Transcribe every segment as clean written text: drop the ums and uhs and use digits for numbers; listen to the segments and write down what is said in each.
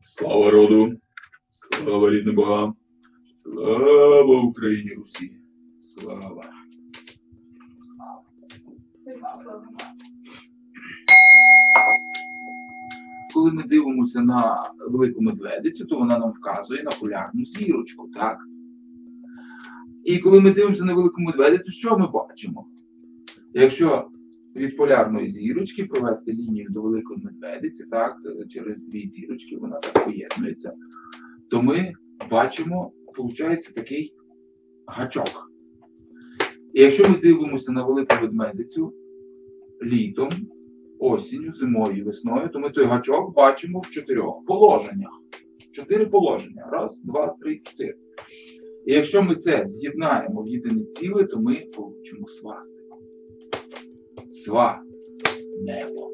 Слава роду, слава рідним богам, слава Україні Русі, слава. Коли ми дивимося на велику медведицю, то вона нам вказує на полярну зірочку, так? І коли ми дивимося на велику медведицю, що ми бачимо? Якщо від полярної зірочки провести лінію до великої медведиці, так, через дві зірочки вона так поєднується, то ми бачимо, виходить, такий гачок. І якщо ми дивимося на велику ведмедицю літом, осінню, зимою і весною, то ми той гачок бачимо в 4 положеннях. 4 положення. Раз, два, три, 4. І якщо ми це з'єднаємо в єдине ціле, то ми получимо свастику. Сва – небо.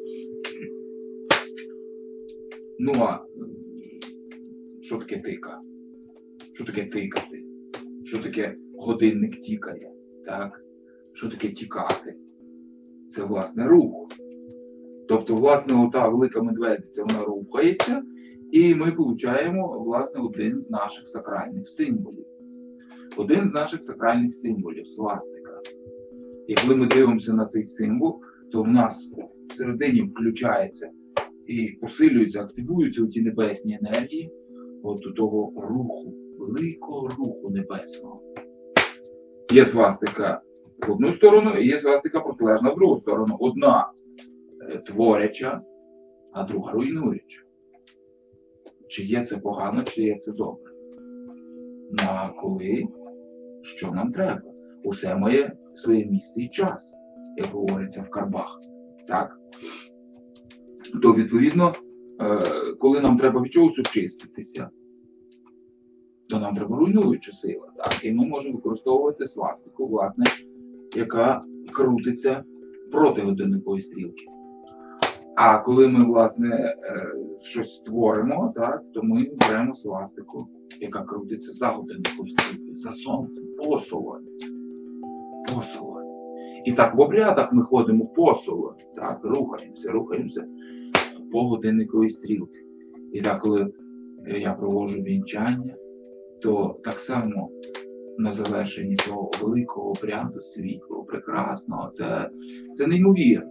Ну а що таке тика? Що таке тикати? Що таке годинник тікає? Так? Що таке тікати? Це, власне, рух. Тобто, власне, ота велика медведиця, вона рухається, і ми получаємо, власне, один з наших сакральних символів. Один з наших сакральних символів – свастика. І коли ми дивимося на цей символ, то в нас всередині включається і посилюються, активуються ті небесні енергії от у того руху, великого руху небесного. Є свастика в одну сторону, і є свастика протилежна в другу сторону. Одна творяча, а друга руйнуюча. Чи є це погано, чи є це добре? Ну а коли, що нам треба? Усе має своє місце і час, як говориться в карбах. Так? То, відповідно, коли нам треба від чогось очиститися, то нам треба руйнуюча сила. Так? І ми можемо використовувати свастику, власне, яка крутиться проти годинникової стрілки. А коли ми, власне, щось створимо, так, то ми беремо свастику, яка крутиться за годинниковою стрілкою, за сонцем, посолонь. Посолонь. І так в обрядах ми ходимо посолонь, так, рухаємося по годинниковій стрілці. І так, коли я проводжу вінчання, то так само на завершенні цього великого обряду, світлого, прекрасного, це неймовірно.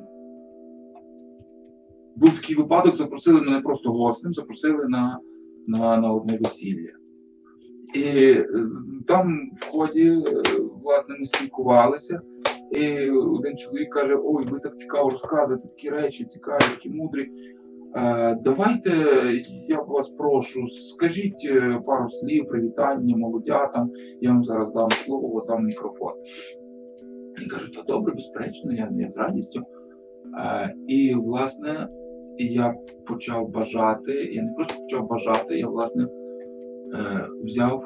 Був такий випадок, запросили мене просто гостем, запросили на одне весілля. І там в ході, власне, ми спілкувалися, і один чоловік каже: ой, ви так цікаво розказуєте, такі речі цікаві, такі мудрі. Давайте, я вас прошу, скажіть пару слів, привітання молодятам, я вам зараз дам слово, дам мікрофон. І кажу: то добре, безперечно, я з радістю. І, власне, я почав бажати, я не просто почав бажати, я, власне, взяв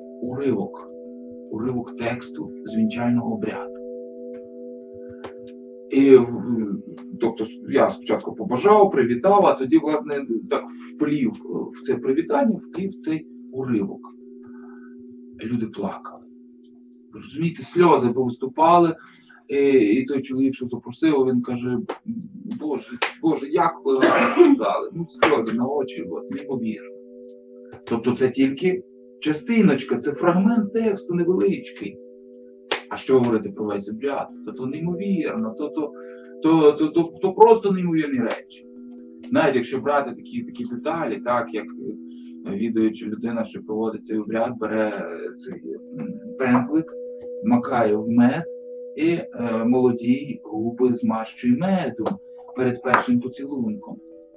уривок тексту з вінчального обряду. І, тобто, я спочатку побажав, привітав, а тоді, власне, так вплів в це привітання, вплів в цей уривок. Люди плакали. Ви розумієте, сльози повиступали, і той чоловік, що запросив, він каже: Боже, як ви сказали? Ну, сльози на очі, от, неймовірно. Тобто це тільки частиночка, це фрагмент тексту невеличкий. А що говорити про весь обряд? То неймовірно, то просто неймовірні речі. Навіть якщо брати такі деталі, так, як відаючи людина, що проводить цей обряд, бере цей пензлик, макає в мед і молоді губи змащує медом перед першим поцілунком.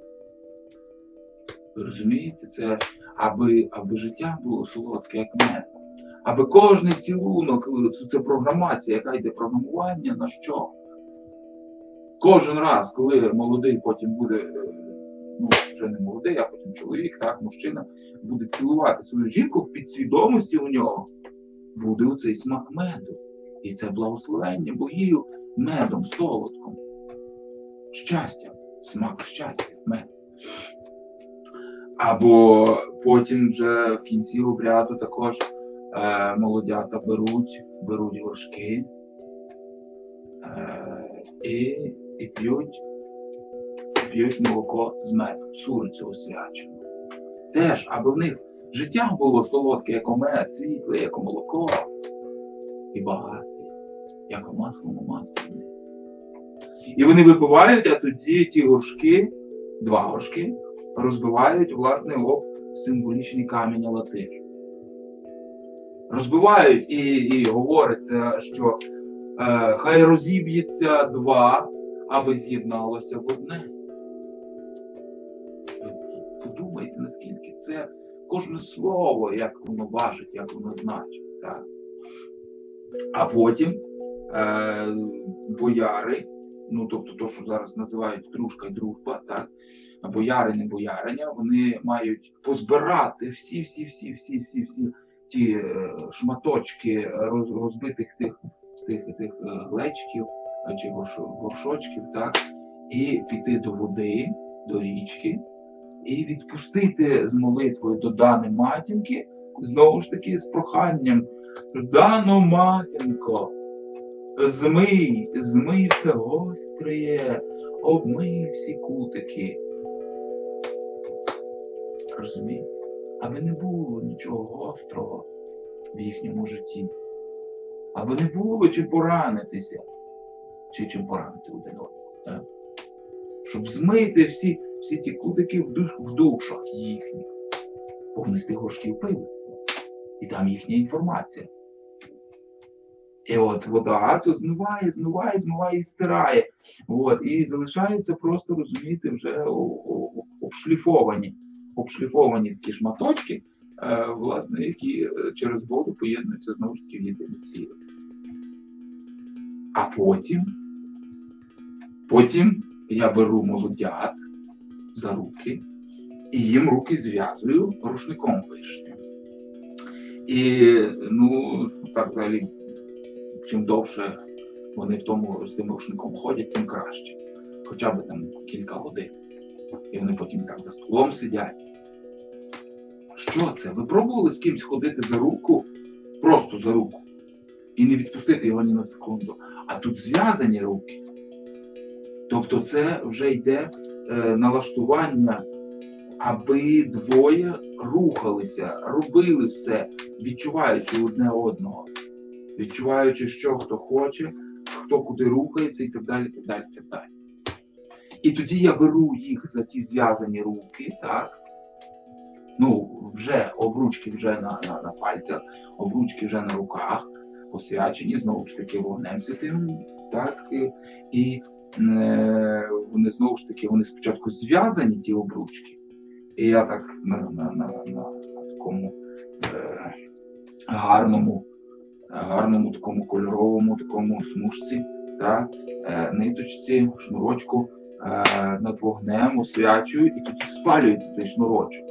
Ви розумієте? Це аби життя було солодке, як мед. Аби кожний цілунок, це програмація, яка йде програмування на що? Кожен раз, коли молодий потім буде, ну, вже не молодий, а потім чоловік, так, мужчина, буде цілувати свою жінку, в підсвідомості у нього буде оцей смак меду. І це благословення богів медом, солодком. Щастя, смак щастя, мед. Або потім вже в кінці обряду також молодята беруть горшки і п'ють молоко з медом, цурицю освячену. теж, аби в них життя було солодке, як омед, світле, як молоко, і багате, як масло масляне. І вони випивають, а тоді ті горшки, 2 горшки, розбивають, власне, об символічний камінь латиш. Розбивають і говориться, що хай розіб'ється 2, аби з'єдналося в одне. Подумайте, наскільки це кожне слово, як воно важить, як воно значить. Так? А потім бояри, ну тобто то, що зараз називають дружка і дружба, так? Боярини, бояриня, вони мають позбирати всі ті шматочки розбитих тих глечиків чи горшочків, так? І піти до води, до річки, і відпустити з молитвою до Дани матінки, знову ж таки з проханням: Дано матінко, змий все гостре, обмий всі кутики. Розумієте? Аби не було нічого гострого в їхньому житті. Аби не було чим поранитися, чи чим поранити один одного. Так? Щоб змити всі ті кутики в душах їхніх. Бо вони з тих горшків пили. І там їхня інформація. І от вода то змиває і стирає. От, і залишаються просто, розумієте, вже обшліфовані такі шматочки, власне, які через воду поєднуються знову ж таки в єдине ціле. А потім я беру молодят за руки і їм руки зв'язую рушником вишнім. І, так взагалі, чим довше вони з тим рушником ходять, тим краще. Хоча б там кілька годин. І вони потім так за столом сидять. Що це? Ви пробували з кимсь ходити за руку, просто за руку, і не відпустити його ні на секунду? А тут зв'язані руки. Тобто це вже йде налаштування, аби двоє рухалися, робили все, відчуваючи одне одного. Відчуваючи, що хто хоче, хто куди рухається і так далі, так далі, так далі. І тоді я беру їх за ті зв'язані руки, так? Вже обручки вже на пальцях, обручки вже на руках, посвячені, знову ж таки, вогнем святим, так? І вони, знову ж таки, вони спочатку зв'язані, ті обручки. І я так на такому гарному такому кольоровому такому смужці, так, ниточці, шнурочку над вогнем освячую, і тоді спалюється цей шнурочок.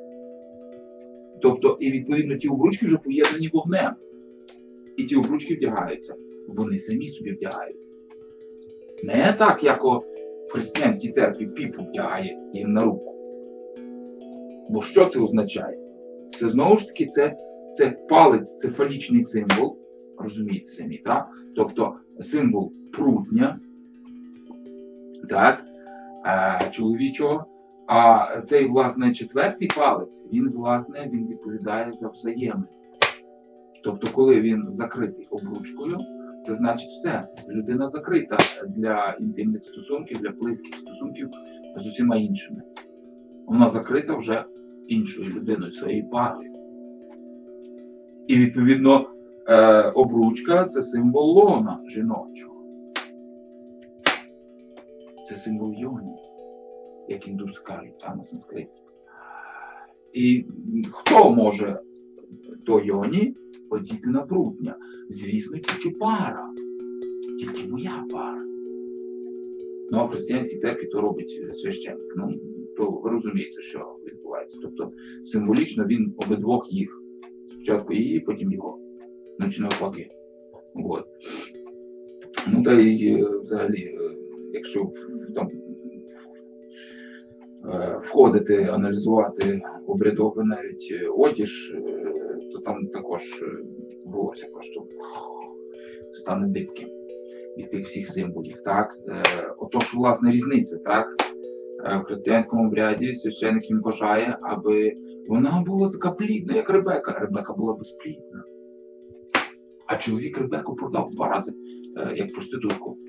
Тобто, і відповідно ті обручки вже поєднані вогнем. І ті обручки вдягаються. Вони самі собі вдягають. Не так, як в християнській церкві піпу вдягає їм на руку. Бо що це означає? Це знову ж таки, це палець, це фалічний символ, розумієте самі, так? Тобто символ прутня, так, чоловічого, а цей, власне, 4-й палець, він відповідає за взаємини. Тобто, коли він закритий обручкою, це значить все, людина закрита для інтимних стосунків, для близьких стосунків з усіма іншими. Вона закрита вже іншою людиною, своєю парою. І, відповідно, обручка – це символ лона жіночого. Це символ йоні, як індуси кажуть, на санскриті. І хто може до йоні одіти на прутня? Звісно, тільки пара. Тільки моя пара. А в християнській церкві то робить священник. То ви розумієте, що відбувається. Тобто символічно він обидвох їх. Спочатку її, потім його. Чи навпаки. От. Та й взагалі, якщо там входити, аналізувати обрядовий навіть одіж, то там також волосся просто стане дибким від тих всіх символів. Так? Отож, власне, різниця, так? в християнському обряді священник їм бажає, аби вона була така плідна, як Ребека. Ребека була безплідна. А чоловік Ребеку продав 2 рази, як проститутку.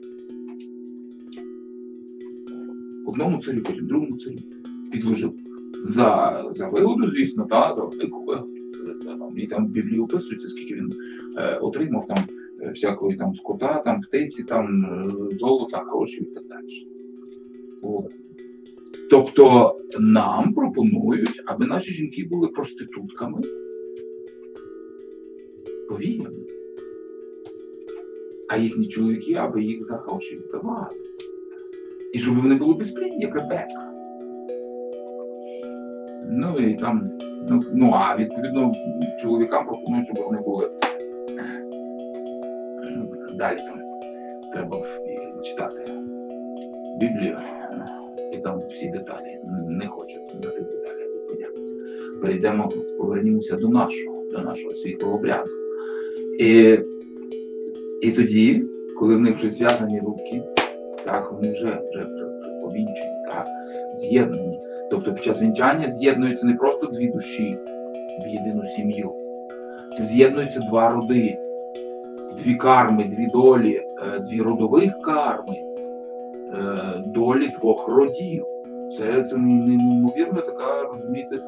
Одному царю, потім другому царю підложив. За вигоду, звісно, за велику вигоду. І там в Біблії описується, скільки він отримав там всякої там скота, там птиці, там золота, грошей і так далі. От. Тобто нам пропонують, аби наші жінки були проститутками, повірно. А їхні чоловіки, аби їх за гроші віддавали. І щоб вони були безплідні, як Ребека. Ну і там, а відповідно чоловікам пропонують, щоб вони були. Далі там треба читати Біблію, і там всі деталі. Не хочу на тих деталях зупинятися. Повернімося до нашого світлого обряду. І тоді, коли в них вже зв'язані руки, так, вони вже повінчені, так, з'єднані. Тобто під час вінчання з'єднуються не просто 2 душі в єдину сім'ю. Це з'єднуються 2 роди, 2 карми, 2 долі, 2 родових карми, долі 2 родів. Це неймовірно така, розумієте,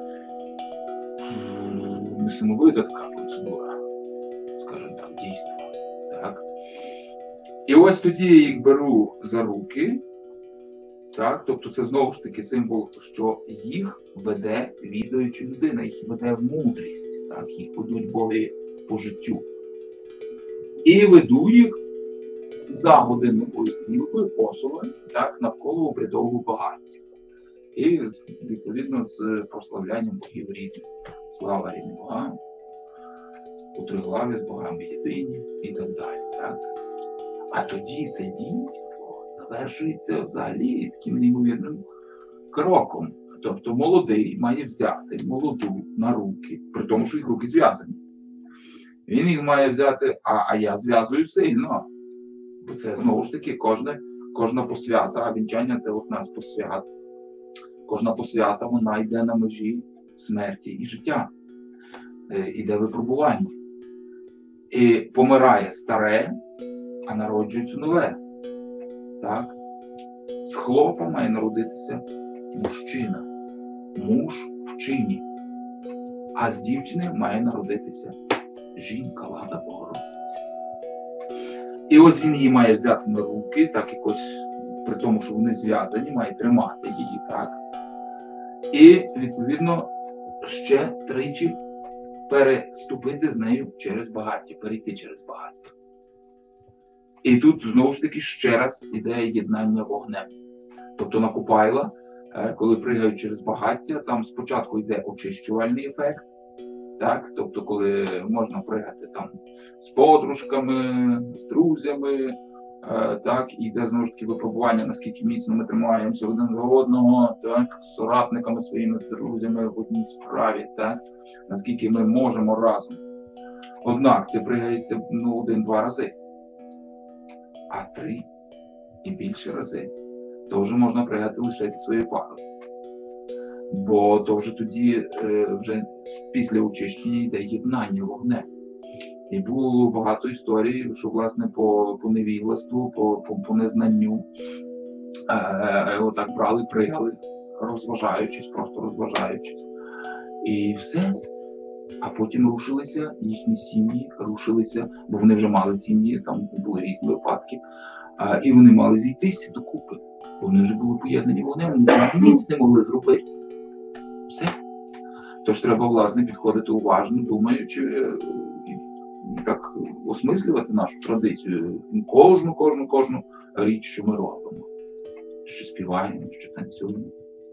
несамовита така процедура, скажімо так, дійство. Так. І ось тоді я їх беру за руки, так, тобто це знову ж таки символ, що їх веде відаюча людина, їх веде мудрість, так, їх ведуть боги по життю. І веду їх за годинниковою стрілкою посови, так, навколо обрядового багаття. І, відповідно, з прославлянням богів рідних. Слава рідним богам, у триглаві з богами єдині і так далі. Так. А тоді це дійство завершується взагалі таким неймовірним кроком. Тобто молодий має взяти молоду на руки, при тому, що їх руки зв'язані. Він їх має взяти, а я зв'язую сильно. Бо це знову ж таки кожна посвята, а вінчання це от нас посвят. Кожна посвята, вона йде на межі смерті і життя. Іде випробування. І помирає старе, а народжується нове. Так? З хлопа має народитися мужчина. Муж в чині. А з дівчини має народитися жінка, Лада Богородиця. І ось він її має взяти на руки, так якось, при тому, що вони зв'язані, має тримати її, так. І, відповідно, ще 3 переступити з нею через багаття, перейти через багаття. І тут, знову ж таки, ще раз іде єднання вогнем. Тобто на Купайла, коли пригають через багаття, там спочатку йде очищувальний ефект, так? Тобто, коли можна пригати там з подружками, з друзями, так, і йде знову ж таки випробування, наскільки міцно ми тримаємося один за одного, так, з соратниками своїми, з друзями в одній справі, так, наскільки ми можемо разом. Однак це пригається 1-2 рази, а 3 і більше рази. То вже можна пригати лише зі своєю парою. Бо то вже тоді, вже після очищення йде єднання вогнем. І було багато історій, що, власне, по невігластву, по незнанню отак брали, пригали, розважаючись, просто розважаючись. І все. А потім рушилися їхні сім'ї, бо вони вже мали сім'ї, там були різні випадки, і вони мали зійтися докупи. Бо вони вже були поєднані вогнем, вони ніц не могли зробити. Все. Тож треба, власне, підходити уважно, думаючи, так осмислювати нашу традицію, кожну річ, що ми робимо, що співаємо, що танцюємо,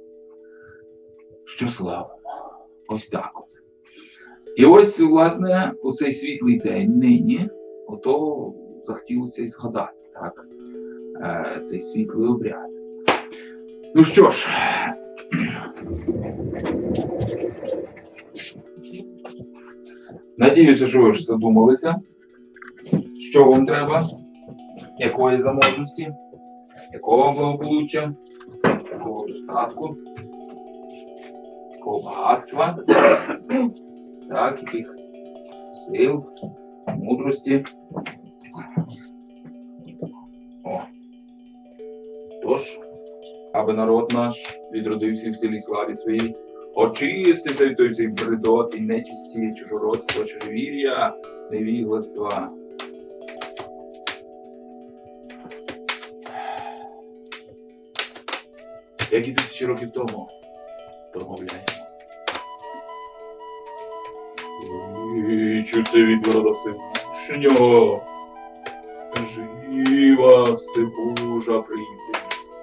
що славимо. Ось так от. І ось, власне, у цей світлий день нині, ото захотілося і згадати, так, цей світлий обряд. Ну що ж, надіюся, що ви вже задумалися, що вам треба, якої заможності, якого благополуччя, такого достатку, такого багатства, так, яких сил, мудрості. О. Тож, аби народ наш відродився в силі славі своїй, очистився від той всій бредоти, нечисті, чужородства, чужовір'я, невігластва. Як і 1000 років тому промовляємо. Кличуся від рода Всевишнього, жива Всебожа прийде.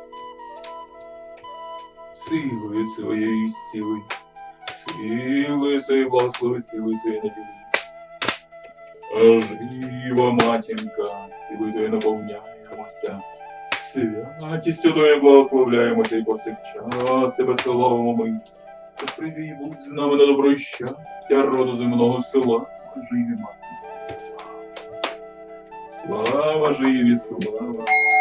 Силою своєю зціли, силою своєю благослови, силою своєю наділи. Жива матінка, силою твоєю наповняємося, святістю твоєю благословляємося і повсякчас тебе славимо ми. То прийди і будь з нами на добро і щастя роду земного села, живі матінці, слава. Слава живі, слава.